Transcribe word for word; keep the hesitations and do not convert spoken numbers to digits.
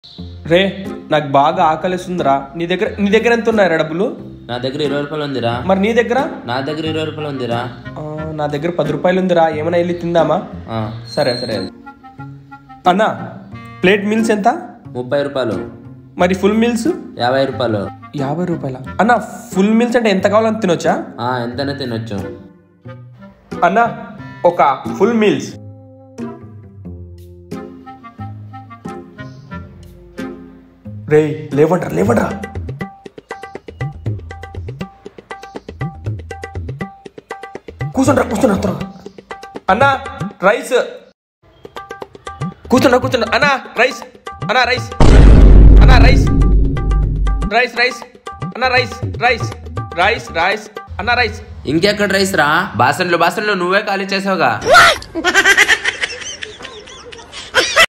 రే నాకు బాగా ఆకలిస్తుందిరా. నీ దగ్గర నీ దగ్గర ఎంత ఉన్నాయరా డబ్బులు? నా దగ్గర ఇరవై రూపాయలు ఉందిరా. మరి నీ దగ్గర? నా దగ్గర ఇరవై రూపాయలు ఉందిరా. నా దగ్గర పది రూపాయలు ఉందిరా. ఏమైనా వెళ్ళి తిందామా? సరే సరే అన్నా. ప్లేట్ మీల్స్ ఎంత? ముప్పై రూపాయలు. మరి ఫుల్ మీల్స్? యాభై రూపాయలు. యాభై రూపాయల అన్న? ఫుల్ మీల్స్ అంటే ఎంత కావాలని తినొచ్చా? ఎంతనే తినొచ్చు అన్న. ఒక ఫుల్ మీల్స్. రే లేవండ్రా లేవండ్రా. కూర్చోండ్రా కూర్చోండి త్వరగా. అన్నా రైస్. కూర్చోండి కూర్చోండి. అన్నా రైస్. అన్నా రైస్. అన్నా రైస్ రైస్ రైస్ అన్నా రైస్ రైస్ రైస్ రైస్ అన్నా రైస్. ఇంకెక్కడ రైస్ రా? బాసన్లు బాసన్లు నువ్వే ఖాళీ చేసావుగా.